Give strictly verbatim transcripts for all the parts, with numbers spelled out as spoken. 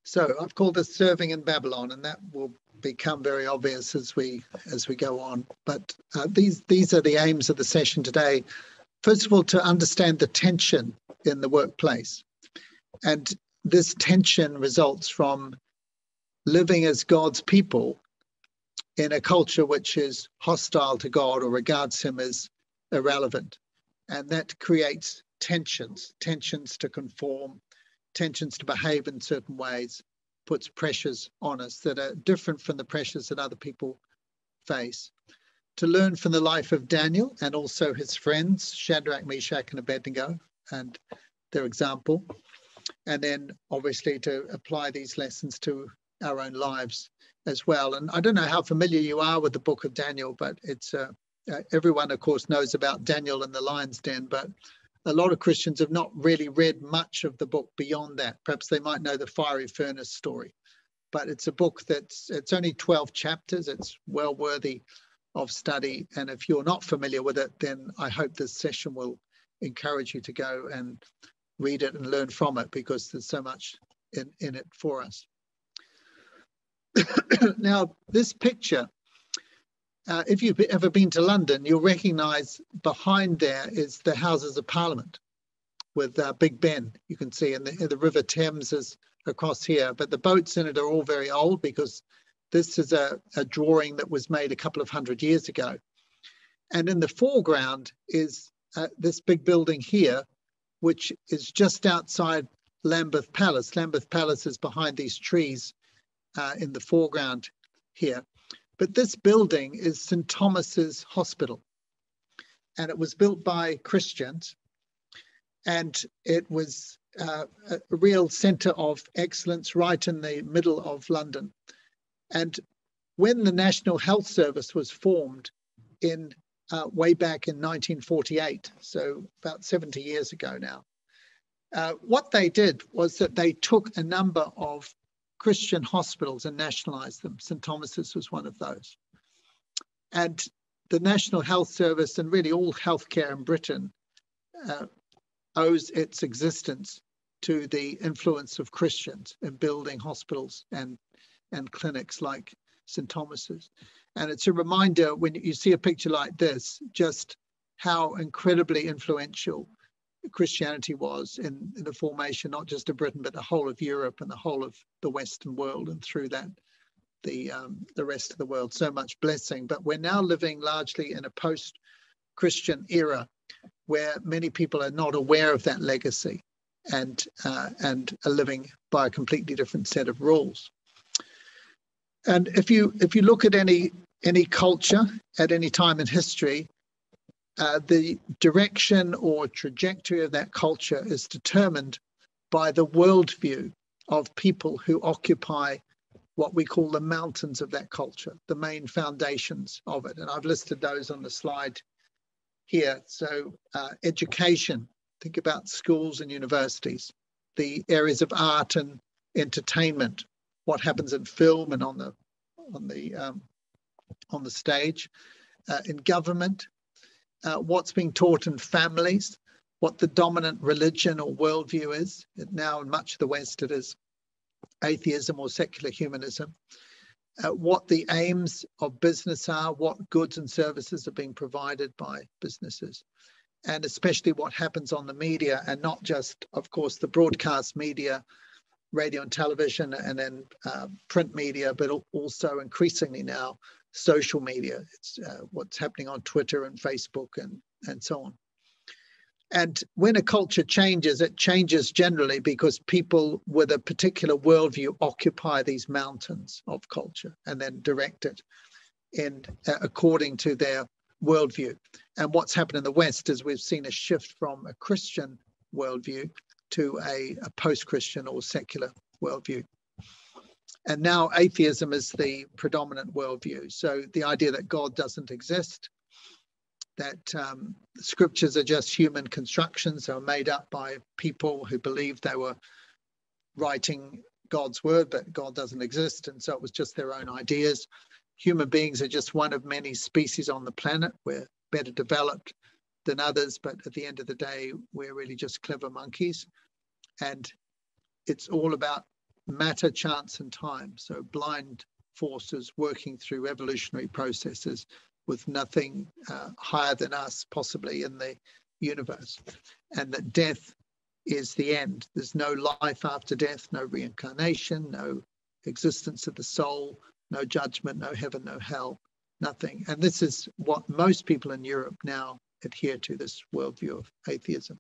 So I've called this Serving in Babylon, and that will become very obvious as we as we go on. But uh, these these are the aims of the session today. First of all, to understand the tension in the workplace. And this tension results from living as God's people in a culture which is hostile to God or regards him as irrelevant. And that creates tensions, tensions to conform, tensions to behave in certain ways, puts pressures on us that are different from the pressures that other people face. To learn from the life of Daniel and also his friends, Shadrach, Meshach, and Abednego, and their example. And then obviously to apply these lessons to our own lives as well. And I don't know how familiar you are with the book of Daniel, but it's uh, uh, everyone, of course, knows about Daniel and the lion's den, but a lot of Christians have not really read much of the book beyond that. Perhaps they might know the fiery furnace story, but it's a book that's, it's only twelve chapters. It's well worthy of study. And if you're not familiar with it, then I hope this session will encourage you to go and read it and learn from it, because there's so much in, in it for us. Now, this picture, uh, if you've ever been to London, you'll recognise behind there is the Houses of Parliament with uh, Big Ben, you can see, and the, the River Thames is across here. But the boats in it are all very old, because this is a, a drawing that was made a couple of hundred years ago. And in the foreground is uh, this big building here, which is just outside Lambeth Palace. Lambeth Palace is behind these trees uh, in the foreground here. But this building is Saint Thomas's Hospital. And it was built by Christians. And it was uh, a real centre of excellence right in the middle of London. And when the National Health Service was formed in uh, way back in nineteen forty-eight, so about seventy years ago now, uh, what they did was that they took a number of Christian hospitals and nationalised them. Saint Thomas's was one of those. And the National Health Service, and really all healthcare in Britain, uh, owes its existence to the influence of Christians in building hospitals and and clinics like Saint Thomas's. And it's a reminder, when you see a picture like this, just how incredibly influential Christianity was in, in the formation, not just of Britain, but the whole of Europe and the whole of the Western world, and through that, the, um, the rest of the world. So much blessing. But we're now living largely in a post-Christian era where many people are not aware of that legacy and, uh, and are living by a completely different set of rules. And if you if you look at any any culture at any time in history, uh, the direction or trajectory of that culture is determined by the worldview of people who occupy what we call the mountains of that culture, the main foundations of it. And I've listed those on the slide here. So uh, education, think about schools and universities, the areas of art and entertainment, what happens in film and on the on the um, on the stage, uh, in government, uh, what's being taught in families, what the dominant religion or worldview is. Now, in much of the West, it is atheism or secular humanism. Uh, what the aims of business are, what goods and services are being provided by businesses, and especially what happens on the media, and not just, of course, the broadcast media, radio and television, and then uh, print media, but also increasingly now social media. It's uh, what's happening on Twitter and Facebook and, and so on. And when a culture changes, it changes generally because people with a particular worldview occupy these mountains of culture and then direct it in uh, according to their worldview. And what's happened in the West is we've seen a shift from a Christian worldview to a, a post-Christian or secular worldview. And now atheism is the predominant worldview. So the idea that God doesn't exist, that um, scriptures are just human constructions, are made up by people who believed they were writing God's word, but God doesn't exist, and so it was just their own ideas. Human beings are just one of many species on the planet. We're better developed than others, but at the end of the day, we're really just clever monkeys. And it's all about matter, chance, and time. So blind forces working through evolutionary processes with nothing uh, higher than us possibly in the universe. And that death is the end. There's no life after death, no reincarnation, no existence of the soul, no judgment, no heaven, no hell, nothing. And this is what most people in Europe now adhere to, this worldview of atheism.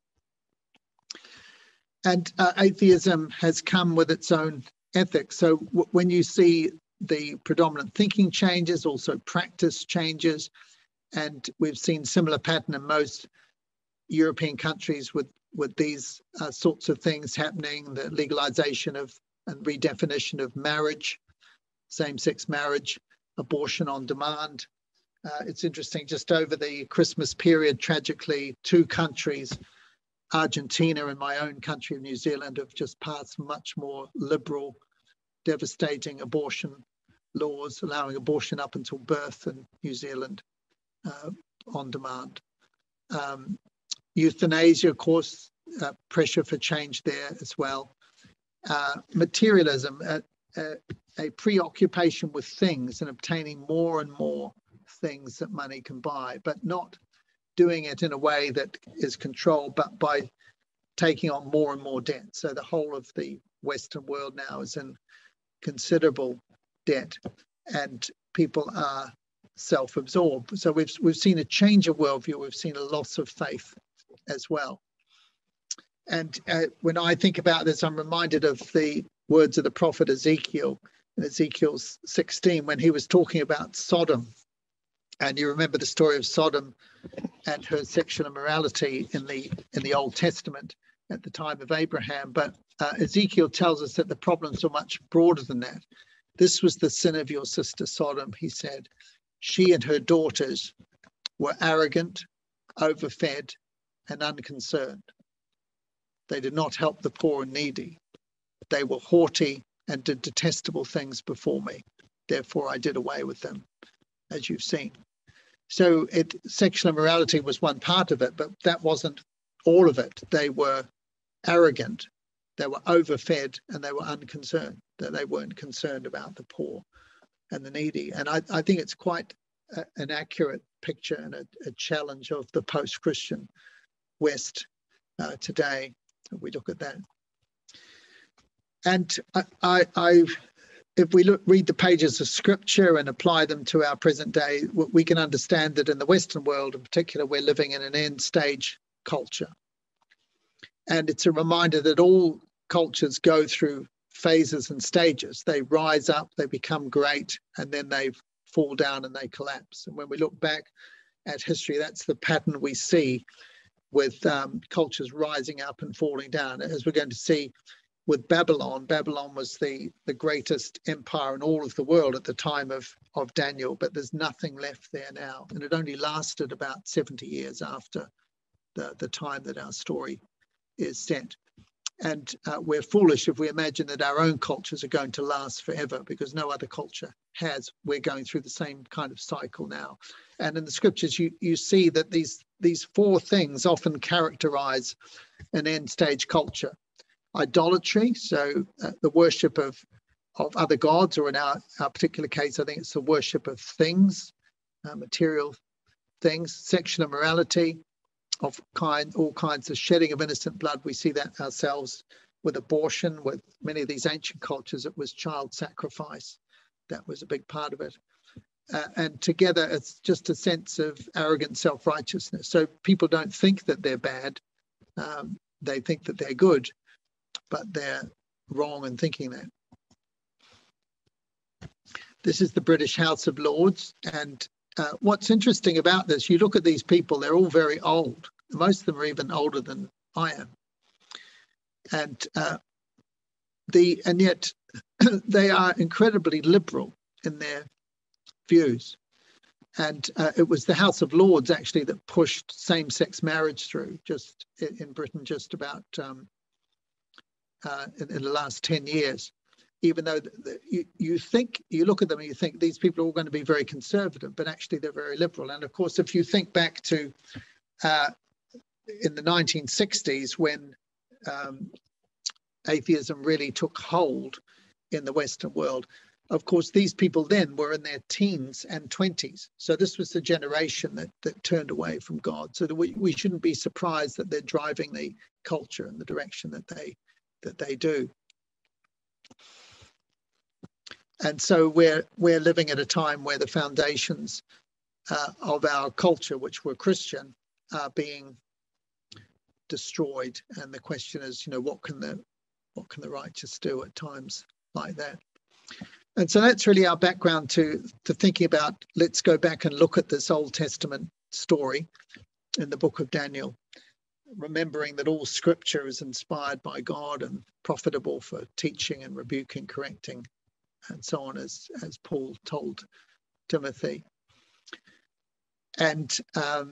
And uh, atheism has come with its own ethics. So w when you see the predominant thinking changes, also practice changes, and we've seen similar pattern in most European countries with, with these uh, sorts of things happening, the legalization of and redefinition of marriage, same-sex marriage, abortion on demand. Uh, it's interesting, just over the Christmas period, tragically, two countries, Argentina and my own country of New Zealand, have just passed much more liberal, devastating abortion laws, allowing abortion up until birth in New Zealand uh, on demand. Um, euthanasia, of course, uh, pressure for change there as well. Uh, materialism, uh, uh, a preoccupation with things and obtaining more and more things that money can buy, but not doing it in a way that is controlled, but by taking on more and more debt. So the whole of the Western world now is in considerable debt, and people are self-absorbed. So we've we've seen a change of worldview. We've seen a loss of faith as well. And uh, when I think about this, I'm reminded of the words of the prophet Ezekiel in Ezekiel sixteen, when he was talking about Sodom. And you remember the story of Sodom and her sexual immorality in the in the Old Testament at the time of Abraham. But uh, Ezekiel tells us that the problems are much broader than that. This was the sin of your sister Sodom, he said. She and her daughters were arrogant, overfed, and unconcerned. They did not help the poor and needy. They were haughty and did detestable things before me. Therefore, I did away with them, as you've seen. So it, sexual immorality was one part of it, but that wasn't all of it. They were arrogant, they were overfed, and they were unconcerned, that they weren't concerned about the poor and the needy. And I, I think it's quite a, an accurate picture and a, a challenge of the post-Christian West uh, today, if we look at that. And I, I, I if we look, read the pages of scripture and apply them to our present day, we can understand that in the Western world in particular, we're living in an end stage culture. And it's a reminder that all cultures go through phases and stages. They rise up, they become great, and then they fall down and they collapse. And when we look back at history, that's the pattern we see with um, cultures rising up and falling down. As we're going to see with Babylon, Babylon was the, the greatest empire in all of the world at the time of, of Daniel, but there's nothing left there now. And it only lasted about seventy years after the, the time that our story is set. And uh, we're foolish if we imagine that our own cultures are going to last forever, because no other culture has. We're going through the same kind of cycle now. And in the scriptures, you, you see that these, these four things often characterize an end stage culture. Idolatry, so uh, the worship of, of other gods, or in our, our particular case, I think it's the worship of things, uh, material things. Sexual immorality of kind, all kinds of shedding of innocent blood. We see that ourselves with abortion. With many of these ancient cultures, it was child sacrifice. That was a big part of it. Uh, and together, it's just a sense of arrogant self-righteousness. So people don't think that they're bad. Um, they think that they're good, but they're wrong in thinking that. This is the British House of Lords. And uh, what's interesting about this, you look at these people, they're all very old. Most of them are even older than I am. And, uh, the, and yet they are incredibly liberal in their views. And uh, it was the House of Lords actually that pushed same-sex marriage through just in, in Britain just about um, uh, in, in the last ten years. Even though the, the, you, you think, you look at them and you think these people are all going to be very conservative, but actually they're very liberal. And of course, if you think back to uh, in the nineteen sixties when um, atheism really took hold in the Western world. Of course, these people then were in their teens and twenties. So this was the generation that, that turned away from God. So that we, we shouldn't be surprised that they're driving the culture in the direction that they that they do. And so we're we're living at a time where the foundations uh, of our culture, which were Christian, are being destroyed. And the question is, you know, what can the what can the righteous do at times like that? And so that's really our background to to thinking about. Let's go back and look at this Old Testament story in the book of Daniel, remembering that all Scripture is inspired by God and profitable for teaching and rebuking, correcting, and so on, as as Paul told Timothy. And um,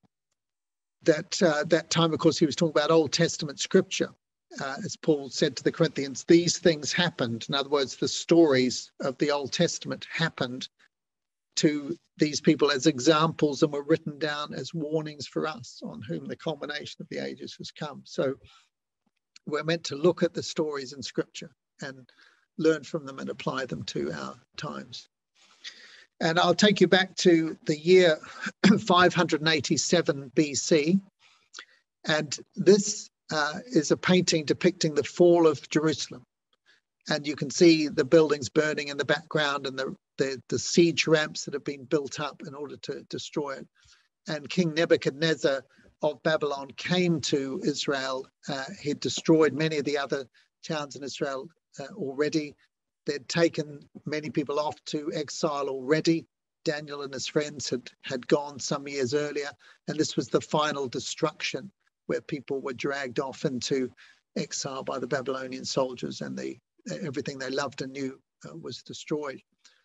that uh, that time, of course, he was talking about Old Testament Scripture. Uh, as Paul said to the Corinthians, these things happened. In other words, the stories of the Old Testament happened to these people as examples and were written down as warnings for us, on whom the culmination of the ages has come. So we're meant to look at the stories in Scripture and learn from them and apply them to our times. And I'll take you back to the year five hundred eighty-seven B C. And this uh, is a painting depicting the fall of Jerusalem. And you can see the buildings burning in the background and the, the, the siege ramps that have been built up in order to destroy it. And King Nebuchadnezzar of Babylon came to Israel. Uh, he'd destroyed many of the other towns in Israel uh, already. They'd taken many people off to exile already. Daniel and his friends had, had gone some years earlier. And this was the final destruction, where people were dragged off into exile by the Babylonian soldiers, and they, everything they loved and knew uh, was destroyed.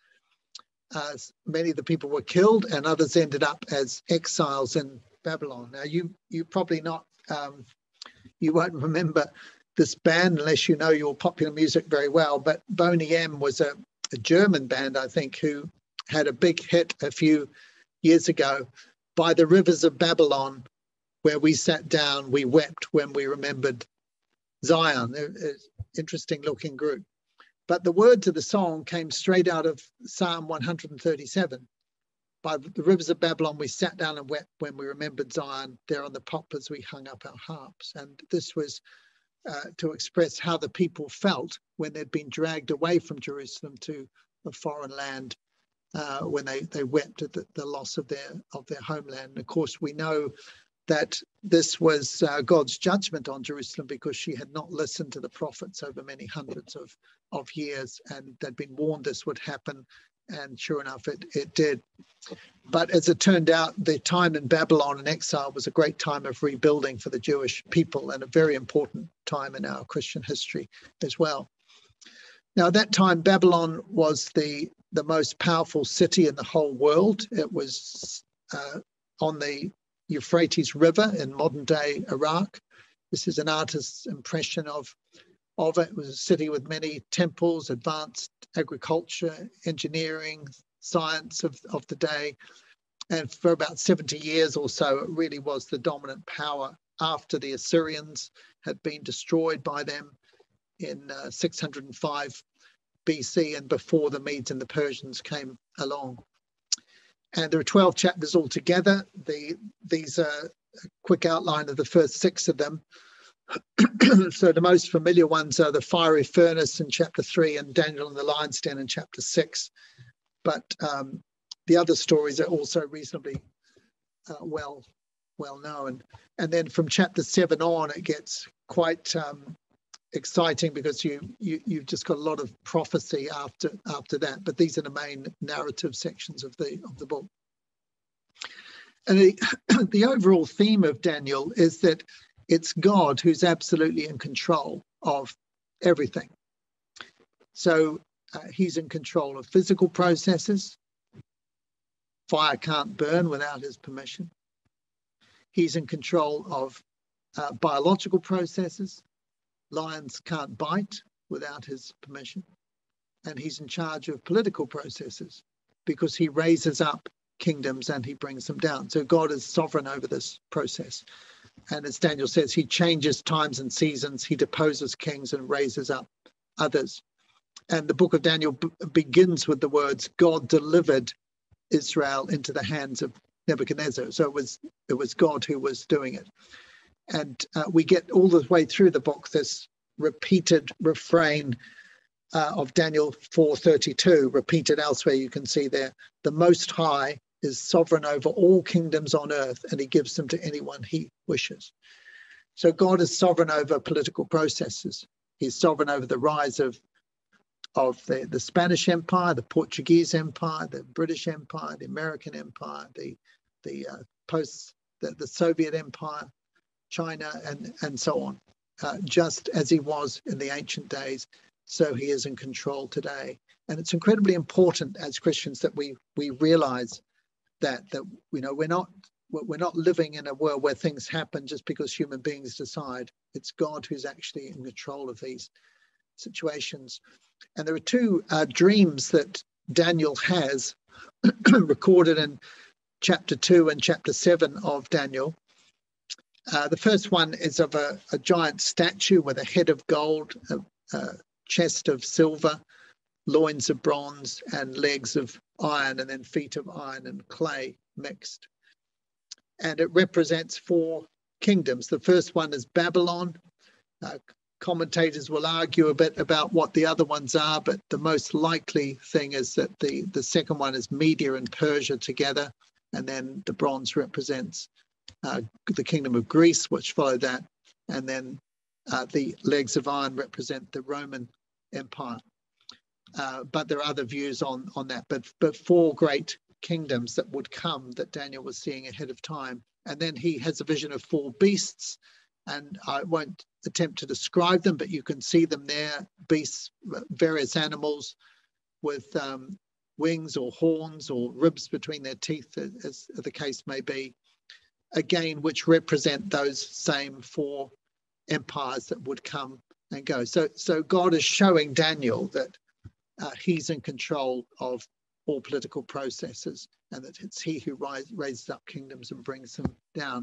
Uh, many of the people were killed, and others ended up as exiles in Babylon. Now, you you probably not, um, you won't remember this band unless you know your popular music very well, but Boney M was a, a German band, I think, who had a big hit a few years ago, By the Rivers of Babylon, where we sat down, we wept when we remembered Zion. An interesting looking group. But the words of the song came straight out of Psalm one hundred thirty-seven. By the rivers of Babylon, we sat down and wept when we remembered Zion. There on the poplars we hung up our harps. And this was uh, to express how the people felt when they'd been dragged away from Jerusalem to a foreign land, uh, when they, they wept at the, the loss of their, of their homeland. And of course, we know that this was uh, God's judgment on Jerusalem, because she had not listened to the prophets over many hundreds of, of years, and they'd been warned this would happen, and sure enough, it, it did. But as it turned out, the time in Babylon and exile was a great time of rebuilding for the Jewish people, and a very important time in our Christian history as well. Now, at that time, Babylon was the, the most powerful city in the whole world. It was uh, on the Euphrates River in modern-day Iraq. This is an artist's impression of, of it. It was a city with many temples, advanced agriculture, engineering, science of, of the day. And for about seventy years or so, it really was the dominant power after the Assyrians had been destroyed by them in uh, six hundred five B C and before the Medes and the Persians came along. And there are twelve chapters altogether. The, these are a quick outline of the first six of them. So the most familiar ones are the fiery furnace in chapter three and Daniel and the lion's den in chapter six. But um, the other stories are also reasonably uh, well, well known. And then from chapter seven on, it gets quite um, exciting, because you, you, you've just got a lot of prophecy after, after that. But these are the main narrative sections of the, of the book. And the, the overall theme of Daniel is that it's God who's absolutely in control of everything. So uh, he's in control of physical processes. Fire can't burn without his permission. He's in control of uh, biological processes. Lions can't bite without his permission. And he's in charge of political processes, because he raises up kingdoms and he brings them down. So God is sovereign over this process. And as Daniel says, he changes times and seasons, he deposes kings and raises up others. And the book of Daniel b- begins with the words, God delivered Israel into the hands of Nebuchadnezzar. So it was it was God who was doing it. And uh, we get all the way through the book this repeated refrain uh, of Daniel four thirty-two, repeated elsewhere. You can see there, the Most High is sovereign over all kingdoms on earth, and he gives them to anyone he wishes. So God is sovereign over political processes. He's sovereign over the rise of of the, the Spanish Empire, the Portuguese Empire, the British Empire, the American Empire, the the uh, post the, the Soviet Empire, China, and and so on. Uh, just as he was in the ancient days, so he is in control today. And it's incredibly important as Christians that we we realize that that you know we're not we're not living in a world where things happen just because human beings decide. It's God who's actually in control of these situations. And there are two uh, dreams that Daniel has recorded in chapter two and chapter seven of Daniel. Uh, the first one is of a, a giant statue with a head of gold, a, a chest of silver, loins of bronze, and legs of iron, and then feet of iron and clay mixed. And it represents four kingdoms. The first one is Babylon. Uh, Commentators will argue a bit about what the other ones are, but the most likely thing is that the, the second one is Media and Persia together, and then the bronze represents uh, the kingdom of Greece, which followed that, and then uh, the legs of iron represent the Roman Empire. Uh, but there are other views on, on that, but, but four great kingdoms that would come that Daniel was seeing ahead of time. And then he has a vision of four beasts, and I won't attempt to describe them, but you can see them there, beasts, various animals with um, wings or horns or ribs between their teeth, as the case may be, again, which represent those same four empires that would come and go. So, so God is showing Daniel that uh, he's in control of all political processes, and that it's he who rise, raises up kingdoms and brings them down.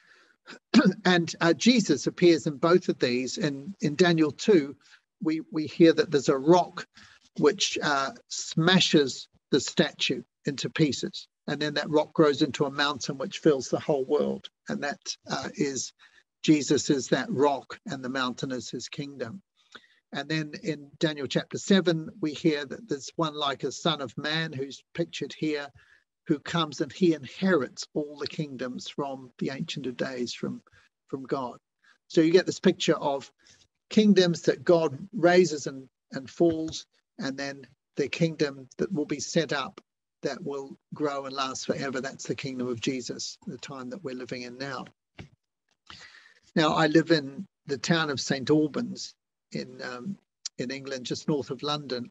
And uh, Jesus appears in both of these. In, in Daniel two, we, we hear that there's a rock which uh, smashes the statue into pieces. And then that rock grows into a mountain which fills the whole world. And that uh, is, Jesus is that rock, and the mountain is his kingdom. And then in Daniel chapter seven, we hear that there's one like a son of man who's pictured here, who comes and he inherits all the kingdoms from the Ancient of Days, from, from God. So you get this picture of kingdoms that God raises and, and falls, and then the kingdom that will be set up that will grow and last forever. That's the kingdom of Jesus, the time that we're living in now. Now, I live in the town of Saint Albans in, um, in England, just north of London.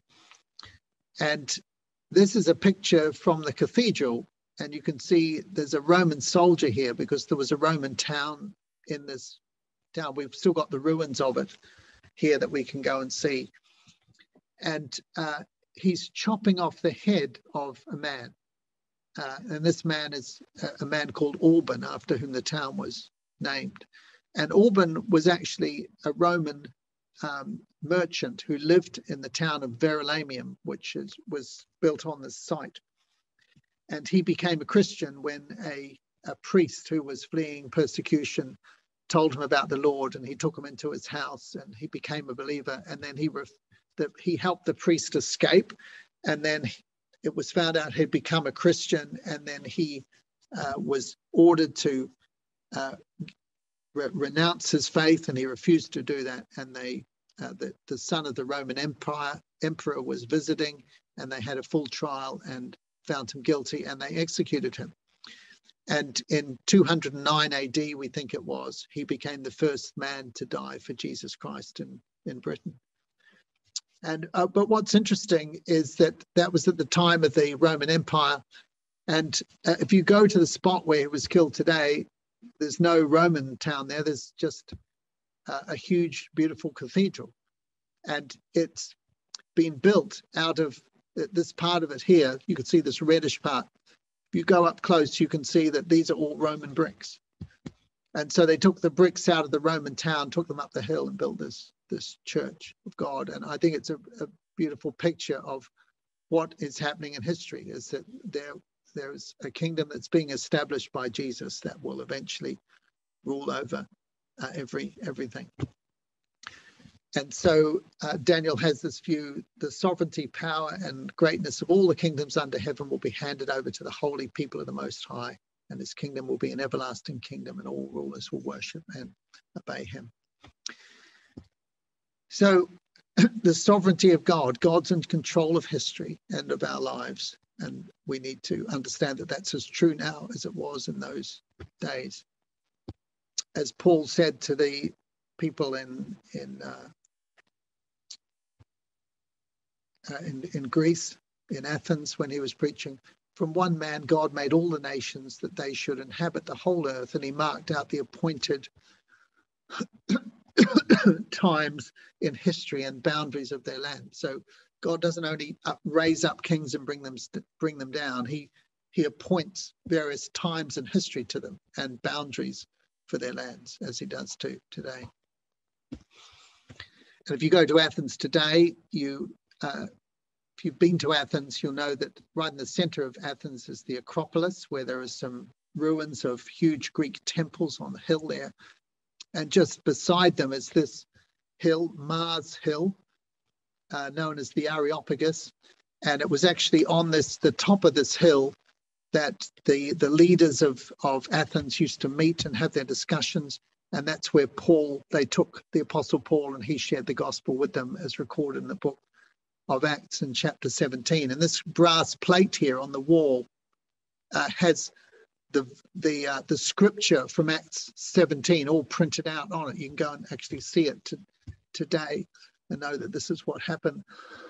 And this is a picture from the cathedral, and you can see there's a Roman soldier here because there was a Roman town in this town. We've still got the ruins of it here that we can go and see. And uh, he's chopping off the head of a man. Uh, and this man is a, a man called Alban, after whom the town was named. And Alban was actually a Roman Um, merchant who lived in the town of Verulamium, which is, was built on this site. And he became a Christian when a, a priest who was fleeing persecution told him about the Lord, and he took him into his house, and he became a believer. And then he, ref, the, he helped the priest escape, and then it was found out he'd become a Christian, and then he uh, was ordered to uh, re- renounce his faith, and he refused to do that. And they Uh, the, the son of the Roman Empire emperor was visiting, and they had a full trial and found him guilty, and they executed him. And in two hundred nine A D, we think it was, he became the first man to die for Jesus Christ in, in Britain. And uh, but what's interesting is that that was at the time of the Roman Empire. And uh, if you go to the spot where he was killed today, there's no Roman town there. There's just a huge, beautiful cathedral, and it's been built out of this part of it here. You can see this reddish part. If you go up close, you can see that these are all Roman bricks. And so they took the bricks out of the Roman town, took them up the hill, and built this this church of God. And I think it's a, a beautiful picture of what is happening in history, is that there there's a kingdom that's being established by Jesus that will eventually rule over uh, every everything. And so uh, Daniel has this view: the sovereignty, power, and greatness of all the kingdoms under heaven will be handed over to the holy people of the Most High, and his kingdom will be an everlasting kingdom, and all rulers will worship and obey him. So the sovereignty of God, God's in control of history and of our lives. And we need to understand that that's as true now as it was in those days. As Paul said to the people in in uh, uh, in, in Greece, in Athens, when he was preaching, from one man God made all the nations that they should inhabit the whole earth, and he marked out the appointed times in history and boundaries of their land. So God doesn't only up, raise up kings and bring them bring them down. He he appoints various times in history to them and boundaries for their lands, as he does to today. And if you go to Athens today, you uh, if you've been to Athens, you'll know that right in the center of Athens is the Acropolis, where there are some ruins of huge Greek temples on the hill there. And just beside them is this hill, Mars Hill, uh, known as the Areopagus. And it was actually on this, the top of this hill, that the, the leaders of, of Athens used to meet and have their discussions. And that's where Paul, they took the Apostle Paul and he shared the gospel with them, as recorded in the book of Acts in chapter seventeen. And this brass plate here on the wall uh, has the the uh, the scripture from Acts seventeen all printed out on it. You can go and actually see it to, today and know that this is what happened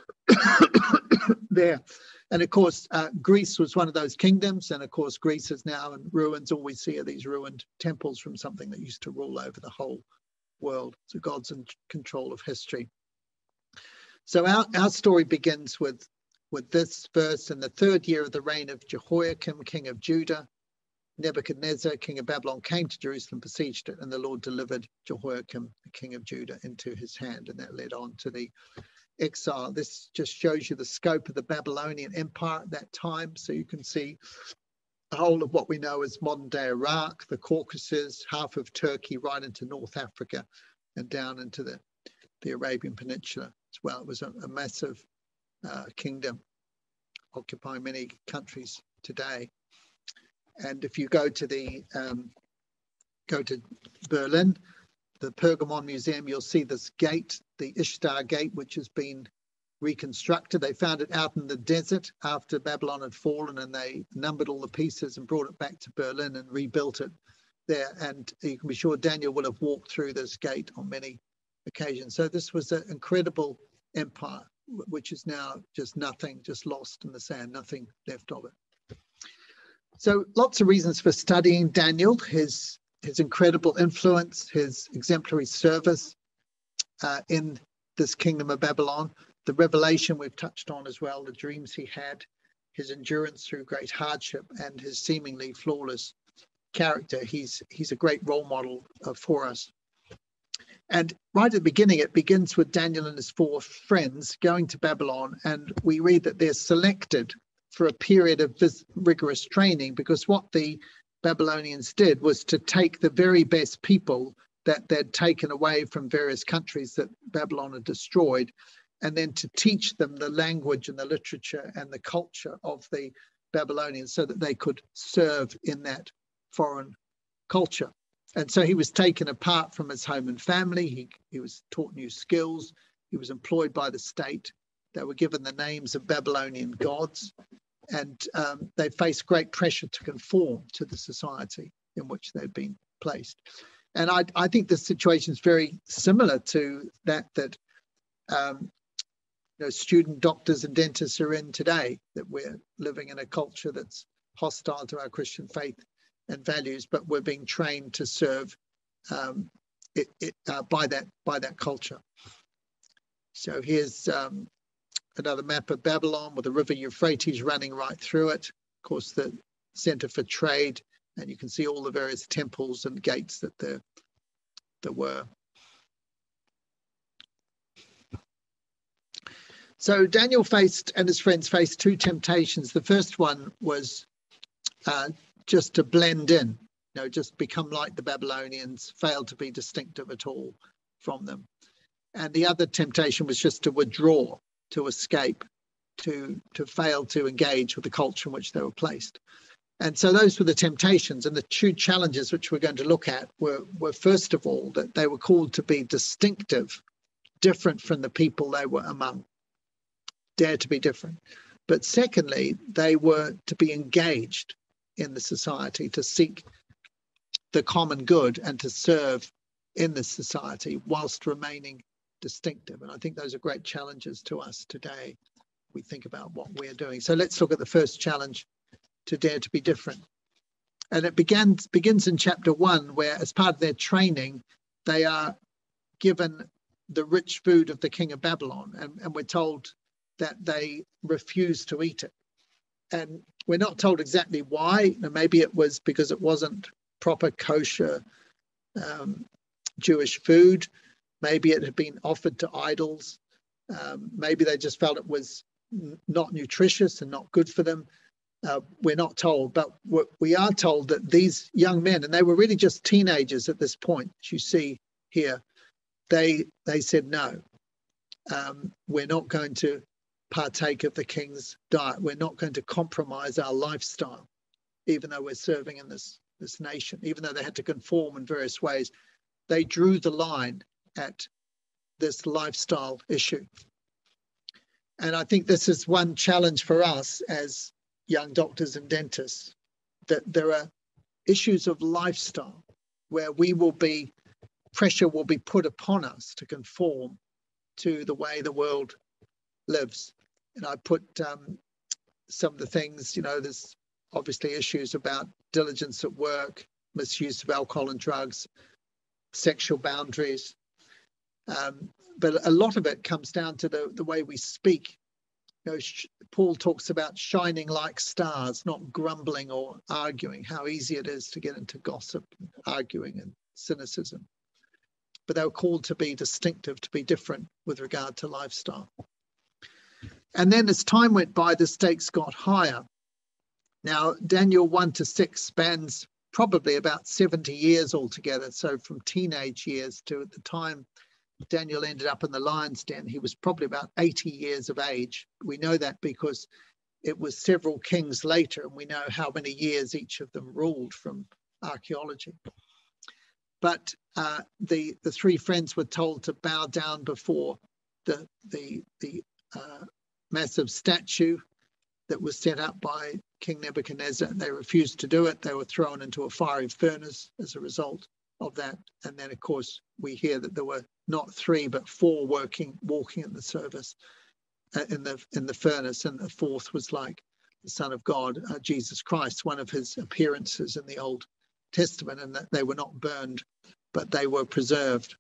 there. And of course, uh, Greece was one of those kingdoms. And of course, Greece is now in ruins. All we see are these ruined temples from something that used to rule over the whole world. So God's in control of history. So our, our story begins with, with this verse: in the third year of the reign of Jehoiakim, king of Judah, Nebuchadnezzar, king of Babylon, came to Jerusalem, besieged it, and the Lord delivered Jehoiakim, the king of Judah, into his hand. And that led on to the exile. This just shows you the scope of the Babylonian Empire at that time. So you can see the whole of what we know as modern day Iraq, the Caucasus, half of Turkey, right into North Africa and down into the, the Arabian Peninsula as well. It was a, a massive uh, kingdom occupying many countries today. And if you go to the um, go to Berlin, the Pergamon Museum, you'll see this gate, the Ishtar Gate, which has been reconstructed. They found it out in the desert after Babylon had fallen, and they numbered all the pieces and brought it back to Berlin and rebuilt it there. And you can be sure Daniel will have walked through this gate on many occasions. So this was an incredible empire, which is now just nothing, just lost in the sand, nothing left of it. So lots of reasons for studying Daniel: his his incredible influence, his exemplary service uh, in this kingdom of Babylon, the revelation we've touched on as well, the dreams he had, his endurance through great hardship, and his seemingly flawless character. He's, he's a great role model uh, for us. And right at the beginning, it begins with Daniel and his four friends going to Babylon, and we read that they're selected for a period of this rigorous training, because what the Babylonians did was to take the very best people that they'd taken away from various countries that Babylon had destroyed, and then to teach them the language and the literature and the culture of the Babylonians so that they could serve in that foreign culture. And so he was taken apart from his home and family. He, he was taught new skills. He was employed by the state. They were given the names of Babylonian gods. And um, they faced great pressure to conform to the society in which they'd been placed. And I, I think this situation is very similar to that that um, you know, student doctors and dentists are in today, that we're living in a culture that's hostile to our Christian faith and values, but we're being trained to serve um, it, it, uh, by that by that culture. So here's um, another map of Babylon with the river Euphrates running right through it. Of course, the center for trade, and you can see all the various temples and gates that there, there were. So Daniel faced, and his friends faced, two temptations. The first one was uh, just to blend in, you know, just become like the Babylonians, fail to be distinctive at all from them. And the other temptation was just to withdraw, to escape, to, to fail to engage with the culture in which they were placed. And so those were the temptations, and the two challenges which we're going to look at were, were first of all, that they were called to be distinctive, different from the people they were among, dare to be different. But secondly, they were to be engaged in the society, to seek the common good and to serve in the society whilst remaining distinctive. And I think those are great challenges to us today. We think about what we're doing. So let's look at the first challenge, to dare to be different. And it began, begins in chapter one, where as part of their training, they are given the rich food of the king of Babylon. And, and we're told that they refuse to eat it. And we're not told exactly why. Now, maybe it was because it wasn't proper kosher um, Jewish food. Maybe it had been offered to idols. Um, maybe they just felt it was n- not nutritious and not good for them. Uh, we're not told, but we are told that these young men, and they were really just teenagers at this point, as you see here, they they said no. Um, we're not going to partake of the king's diet. We're not going to compromise our lifestyle, even though we're serving in this this nation. Even though they had to conform in various ways, they drew the line at this lifestyle issue. And I think this is one challenge for us as young doctors and dentists, that there are issues of lifestyle where we will be, pressure will be put upon us to conform to the way the world lives. And I put um, some of the things, you know, there's obviously issues about diligence at work, misuse of alcohol and drugs, sexual boundaries. Um, but a lot of it comes down to the, the way we speak. You know, Paul talks about shining like stars, not grumbling or arguing, how easy it is to get into gossip, and arguing and cynicism. But they were called to be distinctive, to be different with regard to lifestyle. And then as time went by, the stakes got higher. Now, Daniel one to six spans probably about seventy years altogether. So from teenage years to at the time Daniel ended up in the lion's den, he was probably about eighty years of age. We know that because it was several kings later, and we know how many years each of them ruled from archaeology. But uh, the, the three friends were told to bow down before the, the, the uh, massive statue that was set up by King Nebuchadnezzar. They refused to do it. They were thrown into a fiery furnace as a result of that. And then, of course, we hear that there were not three, but four working, walking in the service, uh, in the in the furnace. And the fourth was like the Son of God, uh, Jesus Christ, one of his appearances in the Old Testament, and that they were not burned, but they were preserved.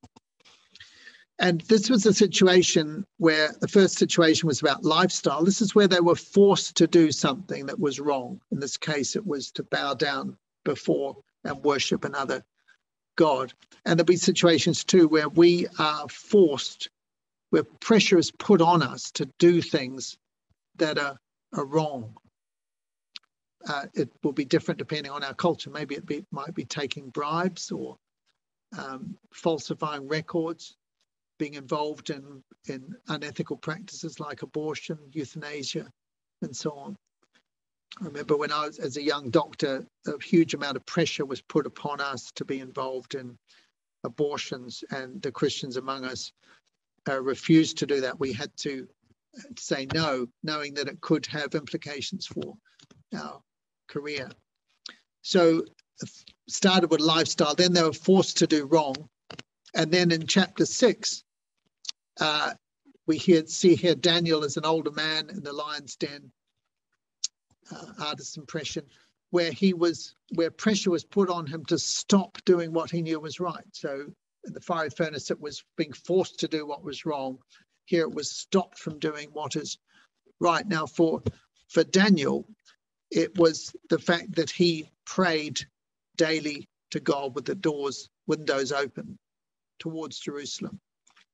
And this was a situation where the first situation was about lifestyle. This is where they were forced to do something that was wrong. In this case, it was to bow down before and worship another God. And there'll be situations too where we are forced, where pressure is put on us to do things that are, are wrong. Uh, it will be different depending on our culture. Maybe it be, might be taking bribes or um, falsifying records, being involved in, in unethical practices like abortion, euthanasia, and so on. I remember when I was, as a young doctor, a huge amount of pressure was put upon us to be involved in abortions, and the Christians among us uh, refused to do that. We had to say no, knowing that it could have implications for our career. So it started with lifestyle, then they were forced to do wrong. And then in chapter six, uh, we hear, see here Daniel as an older man in the lion's den, uh, artist's impression, where he was, where pressure was put on him to stop doing what he knew was right. So in the fiery furnace, it was being forced to do what was wrong. Here it was stopped from doing what is right. Now for, for Daniel, it was the fact that he prayed daily to God with the doors, windows open towards Jerusalem.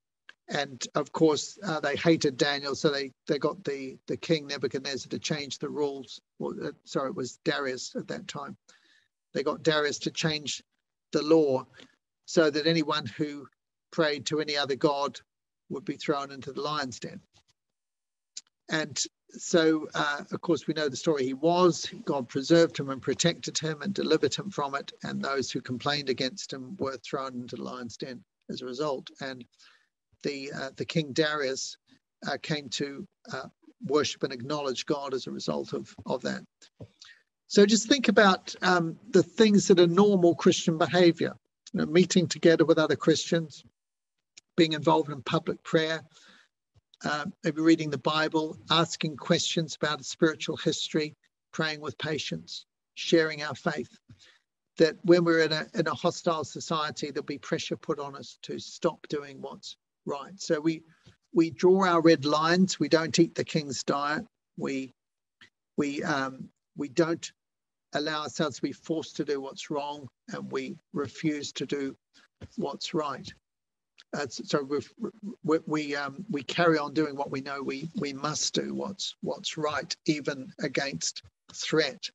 And of course, uh, they hated Daniel, so they, they got the, the king Nebuchadnezzar to change the rules. Well, uh, sorry, it was Darius at that time. They got Darius to change the law so that anyone who prayed to any other god would be thrown into the lion's den. And so, uh, of course, we know the story. He was, God preserved him and protected him and delivered him from it. And those who complained against him were thrown into the lion's den as a result. And the, uh, the King Darius uh, came to uh, worship and acknowledge God as a result of, of that. So just think about um, the things that are normal Christian behavior, you know, meeting together with other Christians, being involved in public prayer, uh, maybe reading the Bible, asking questions about spiritual history, praying with patience, sharing our faith. That when we're in a, in a hostile society, there'll be pressure put on us to stop doing what's right. So we we draw our red lines. We don't eat the king's diet. We we um, we don't allow ourselves to be forced to do what's wrong, and we refuse to do what's right. Uh, so we we, um, we carry on doing what we know we we must do, what's what's right, even against threat.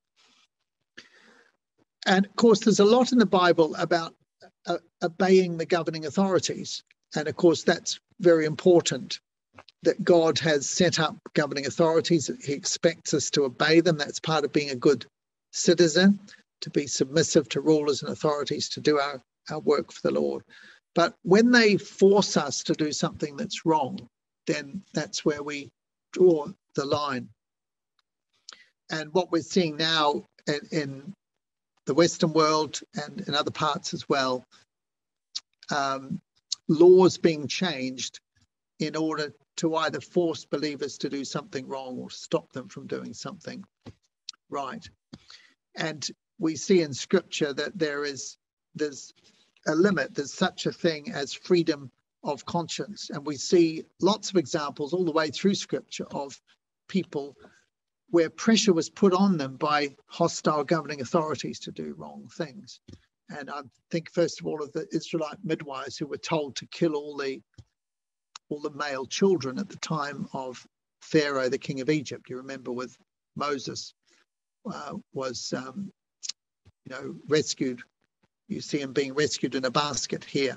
And of course, there's a lot in the Bible about uh, obeying the governing authorities, and of course that's very important. That God has set up governing authorities. He expects us to obey them. That's part of being a good citizen, to be submissive to rulers and authorities, to do our, our work for the Lord. But when they force us to do something that's wrong, then that's where we draw the line. And what we're seeing now in, in the Western world and in other parts as well, um, laws being changed in order to either force believers to do something wrong or stop them from doing something right. And we see in Scripture that there is there's a limit. There's such a thing as freedom of conscience. And we see lots of examples all the way through Scripture of people where pressure was put on them by hostile governing authorities to do wrong things. And I think, first of all, of the Israelite midwives who were told to kill all the all the male children at the time of Pharaoh, the king of Egypt. You remember with Moses uh, was, um, you know, rescued. You see him being rescued in a basket here.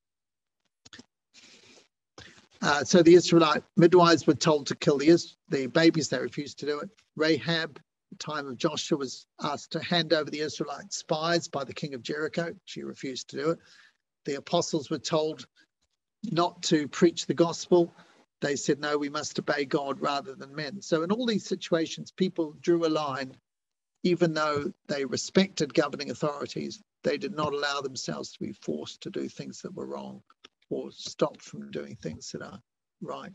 Uh, so the Israelite midwives were told to kill the, the babies. They refused to do it. Rahab, the time of Joshua, was asked to hand over the Israelite spies by the king of Jericho. She refused to do it. The apostles were told not to preach the gospel. They said, no, we must obey God rather than men. So in all these situations, people drew a line. Even though they respected governing authorities, they did not allow themselves to be forced to do things that were wrong or stopped from doing things that are right.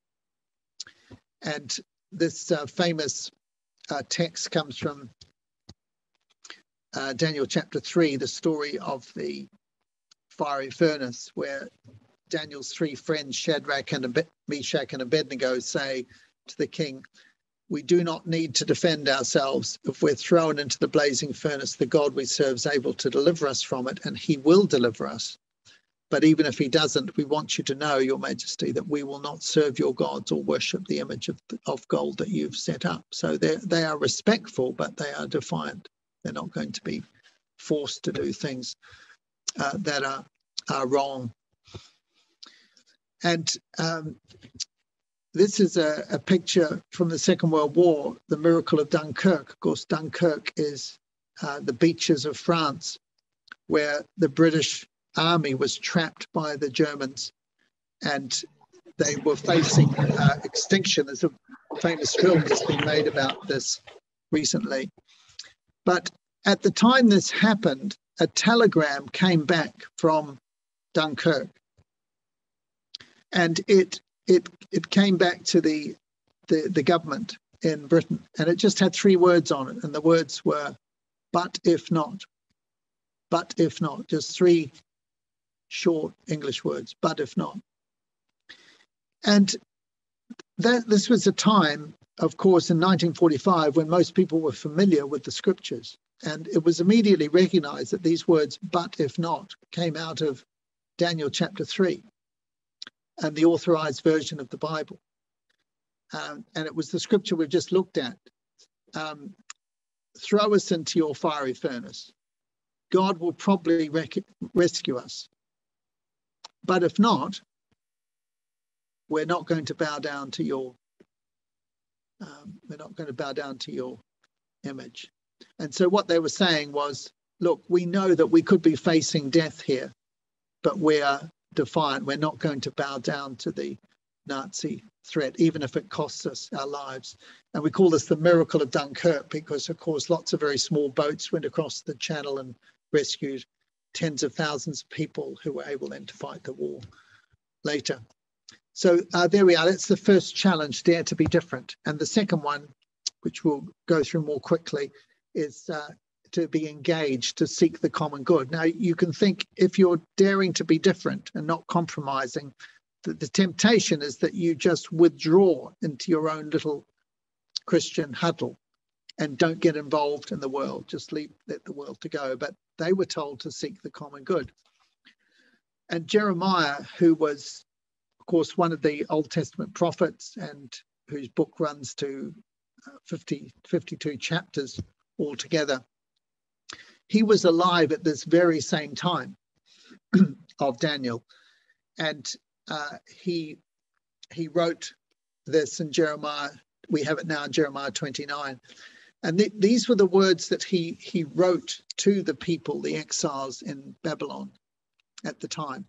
And this uh, famous uh, text comes from uh, Daniel chapter three, the story of the fiery furnace, where Daniel's three friends, Shadrach and Ab- Meshach and Abednego, say to the king, we do not need to defend ourselves. If we're thrown into the blazing furnace, the God we serve is able to deliver us from it, and he will deliver us. But even if he doesn't, we want you to know, Your Majesty, that we will not serve your gods or worship the image of, of gold that you've set up. So they are respectful, but they are defiant. They're not going to be forced to do things uh, that are, are wrong. And um, this is a, a picture from the Second World War, the miracle of Dunkirk. Of course, Dunkirk is uh, the beaches of France, where the British army was trapped by the Germans, and they were facing uh, extinction. There's a famous film that's been made about this recently. But at the time this happened, a telegram came back from Dunkirk. And it it it came back to the, the the government in Britain, and it just had three words on it, and the words were, "But if not," "But if not," just three short English words, "But if not." And that this was a time, of course, in nineteen forty-five, when most people were familiar with the Scriptures, and it was immediately recognized that these words, "But if not," came out of Daniel chapter three. and the authorized version of the Bible. Um, and it was the scripture we've just looked at. Um, throw us into your fiery furnace. God will probably rec- rescue us. But if not, we're not going to bow down to your, um, we're not going to bow down to your image. And so what they were saying was, look, we know that we could be facing death here, but we are defiant. We're not going to bow down to the Nazi threat, even if it costs us our lives. And we call this the miracle of Dunkirk because, of course, lots of very small boats went across the channel and rescued tens of thousands of people who were able then to fight the war later. So uh, there we are. That's the first challenge, dare to be different. And the second one, which we'll go through more quickly, is uh, to be engaged, to seek the common good. Now, you can think if you're daring to be different and not compromising, that the temptation is that you just withdraw into your own little Christian huddle and don't get involved in the world, just leave let the world to go. But they were told to seek the common good. And Jeremiah, who was, of course, one of the Old Testament prophets and whose book runs to fifty, fifty-two chapters altogether, he was alive at this very same time of Daniel. And uh, he he wrote this in Jeremiah. We have it now in Jeremiah twenty-nine. And th- these were the words that he, he wrote to the people, the exiles in Babylon at the time.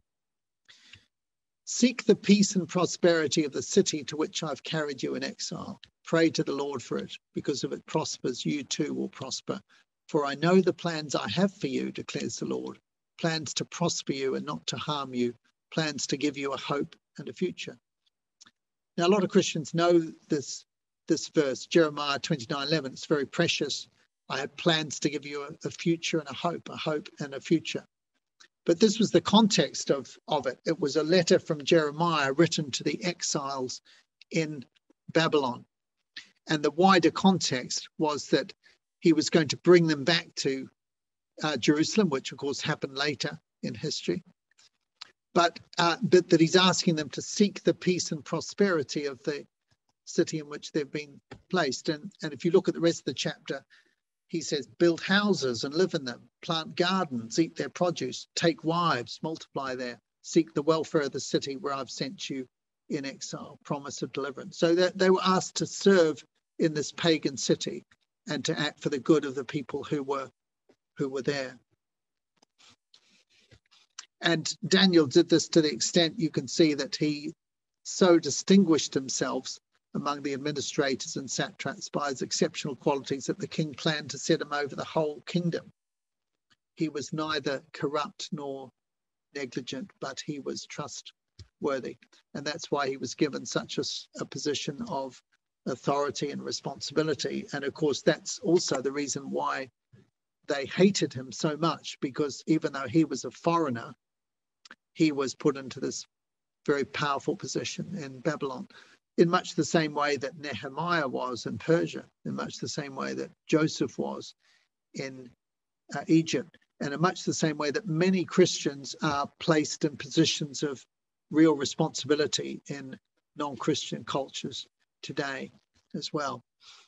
Seek the peace and prosperity of the city to which I've carried you in exile. Pray to the Lord for it, because if it prospers, you too will prosper. For I know the plans I have for you, declares the Lord, plans to prosper you and not to harm you, plans to give you a hope and a future. Now, a lot of Christians know this, this verse, Jeremiah twenty-nine eleven. It's very precious. I have plans to give you a, a future and a hope, a hope and a future. But this was the context of, of it. It was a letter from Jeremiah written to the exiles in Babylon. And the wider context was that he was going to bring them back to uh, Jerusalem, which of course happened later in history. But, uh, but that he's asking them to seek the peace and prosperity of the city in which they've been placed. And, and if you look at the rest of the chapter, he says, build houses and live in them, plant gardens, eat their produce, take wives, multiply there, seek the welfare of the city where I've sent you in exile, promise of deliverance. So that they were asked to serve in this pagan city and to act for the good of the people who were, who were there. And Daniel did this to the extent you can see that he so distinguished himself among the administrators and satraps by his exceptional qualities that the king planned to set him over the whole kingdom. He was neither corrupt nor negligent, but he was trustworthy. And that's why he was given such a, a position of authority and responsibility. And of course, that's also the reason why they hated him so much, because even though he was a foreigner, he was put into this very powerful position in Babylon, in much the same way that Nehemiah was in Persia, in much the same way that Joseph was in uh, Egypt, and in much the same way that many Christians are placed in positions of real responsibility in non-Christian cultures today as well.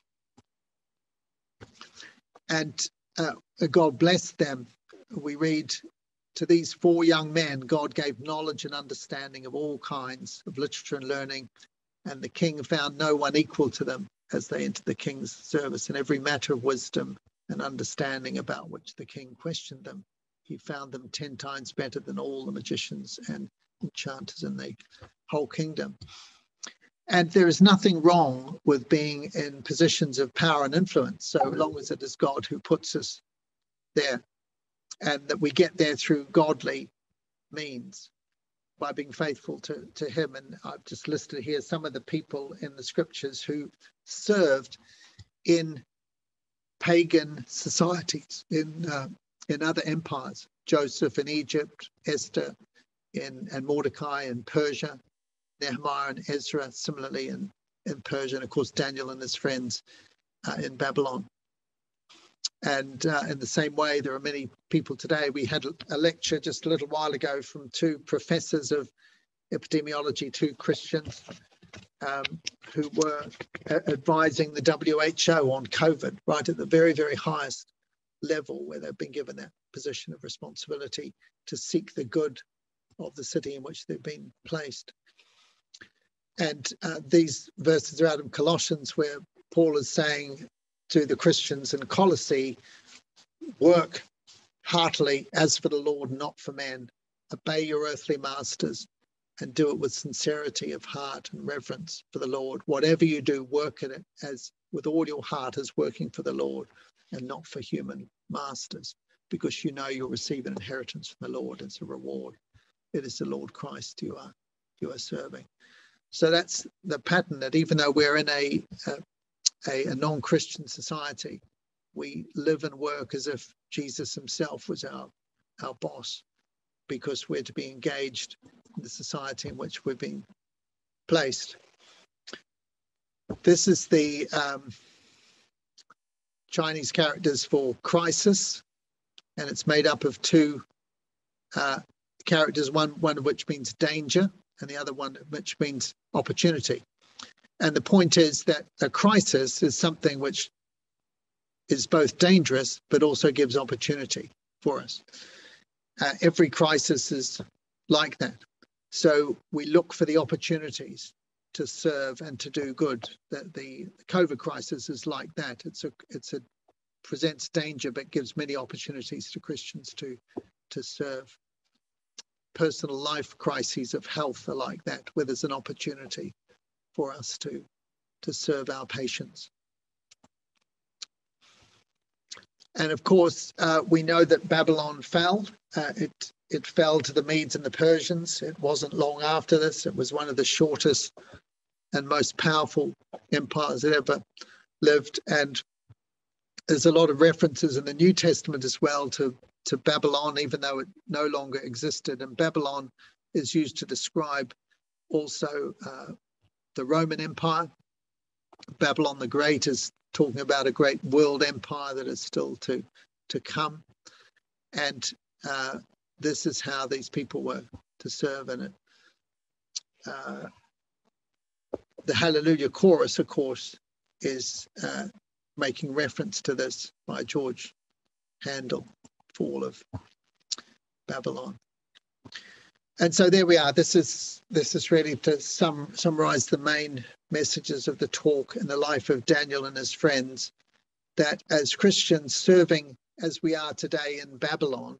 And uh, God blessed them. We read, to these four young men, God gave knowledge and understanding of all kinds of literature and learning, and the king found no one equal to them as they entered the king's service. In every matter of wisdom and understanding about which the king questioned them, he found them ten times better than all the magicians and enchanters in the whole kingdom. And there is nothing wrong with being in positions of power and influence, so long as it is God who puts us there, and that we get there through godly means by being faithful to, to him. And I've just listed here some of the people in the scriptures who served in pagan societies, in uh, in other empires. Joseph in Egypt, Esther in, and Mordecai in Persia, Nehemiah and Ezra similarly in, in Persia, and of course Daniel and his friends uh, in Babylon. And uh, in the same way, there are many people today. We had a lecture just a little while ago from two professors of epidemiology, two Christians um, who were advising the W H O on COVID, right at the very, very highest level where they've been given that position of responsibility to seek the good of the city in which they've been placed. And uh, these verses are out of Colossians, where Paul is saying to the Christians in Colossae, work heartily as for the Lord, not for men. Obey your earthly masters and do it with sincerity of heart and reverence for the Lord. Whatever you do, work at it as with all your heart as working for the Lord and not for human masters, because you know you'll receive an inheritance from the Lord as a reward. It is the Lord Christ you are you are serving. So that's the pattern, that even though we're in a a, a non-Christian society, we live and work as if Jesus himself was our our boss, because we're to be engaged in the society in which we've been placed. This is the um, Chinese characters for crisis, and it's made up of two uh, characters, one, one of which means danger and the other one which means opportunity. And the point is that a crisis is something which is both dangerous but also gives opportunity for us. Uh, every crisis is like that. So we look for the opportunities to serve and to do good. That the COVID crisis is like that. It's a it's a presents danger but gives many opportunities to Christians to to serve. Personal life crises of health are like that, where there's an opportunity for us to to serve our patients. And of course, uh, we know that Babylon fell. Uh, it it fell to the Medes and the Persians. It wasn't long after this. It was one of the shortest and most powerful empires that ever lived. And there's a lot of references in the New Testament as well to, to Babylon, even though it no longer existed. And Babylon is used to describe also uh, the Roman Empire. Babylon the Great is talking about a great world empire that is still to, to come. And uh, this is how these people were to serve in it. Uh, the Hallelujah chorus, of course, is uh, making reference to this by George Handel, Fall of Babylon. And so there we are. This is this is really to sum, summarize the main messages of the talk in the life of Daniel and his friends, that as Christians serving as we are today in Babylon,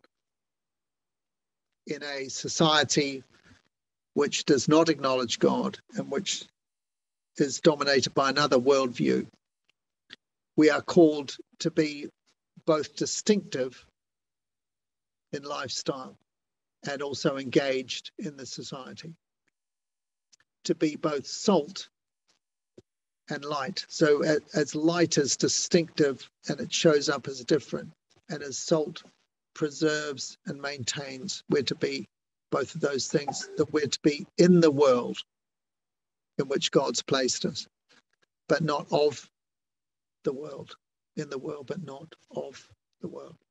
in a society which does not acknowledge God and which is dominated by another worldview, we are called to be both distinctive in lifestyle and also engaged in the society, to be both salt and light. So as light is distinctive and it shows up as different, and as salt preserves and maintains, we're to be both of those things, that we're to be in the world in which God's placed us, but not of the world, in the world, but not of the world.